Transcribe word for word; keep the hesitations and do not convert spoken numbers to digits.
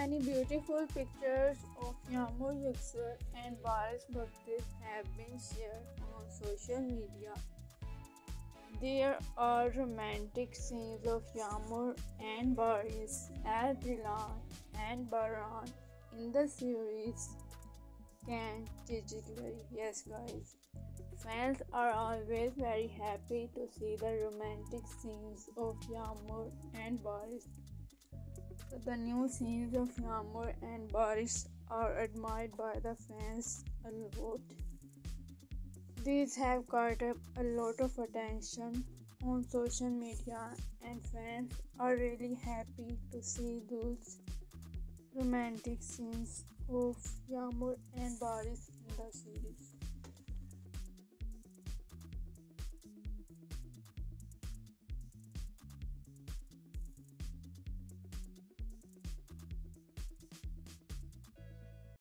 Many beautiful pictures of Yağmur Yüksel and Baris Baktas have been shared on social media. There are romantic scenes of Yağmur and Baris as Dilan and Baran in the series Can Cicekleri. Yes, guys. Fans are always very happy to see the romantic scenes of Yağmur and Baris. The new scenes of Yağmur and Baris are admired by the fans a lot. These have caught up a lot of attention on social media, and fans are really happy to see those romantic scenes of Yağmur and Baris in the series.